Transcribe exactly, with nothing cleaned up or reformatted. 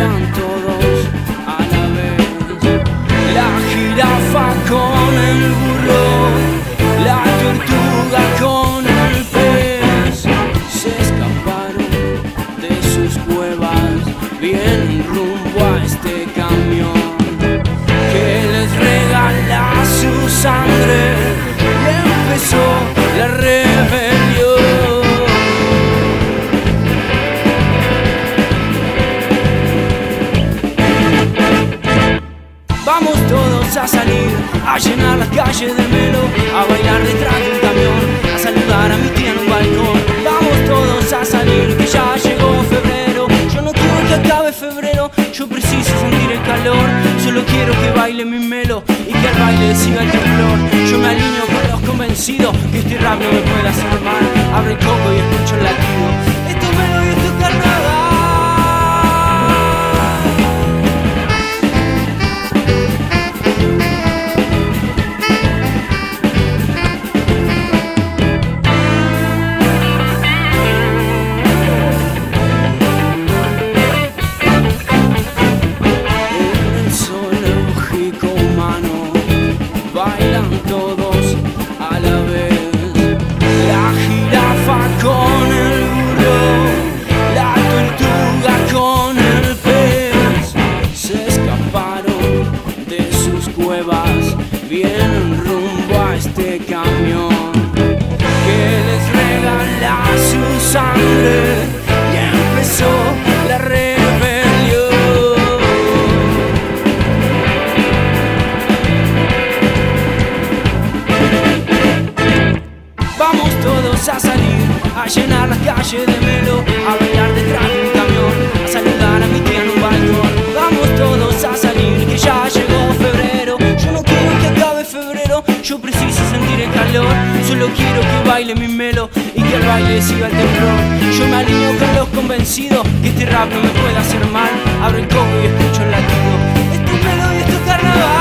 bailan todos a la vez. La jirafa con el burro, la tortuga con el pez, se escaparon de sus cuevas, vienen rumbo a este camión que les regala su sangre, y empezó la rebelión. Vamos todos a salir, a llenar las calles de Melo, a bailar detrás de un camión, a saludar a mi tía en un balcón. Vamos todos a salir, que ya llegó febrero. Yo no quiero que acabe febrero, yo preciso sentir el calor. Solo quiero que baile mi Melo y que al baile siga el temblor. Yo me alineo con los convencidos que este rap no me puede hacer mal. Abre el coco y escucho el latido. Esto es Melo y esto es carnaval. Bailan todos a la vez. La jirafa con el burro, la tortuga con el pez, se escaparon de sus cuevas, vienen rumbo a este camión que les regala su sangre, y empezó la rebelión. Vamos todos a salir, a llenar las calles de Melo, a bailar detrás de un camión, a saludar a mi tía en un balcón. Vamos todos a salir, que ya llegó febrero. Yo no quiero que acabe febrero, yo preciso sentir el calor. Solo quiero que baile mi Melo y que al baile siga el temblor. Yo me alineo con los convencidos que este rap no me puede hacer mal. Abro el coco y escucho el latido. Esto es Melo y esto es carnaval.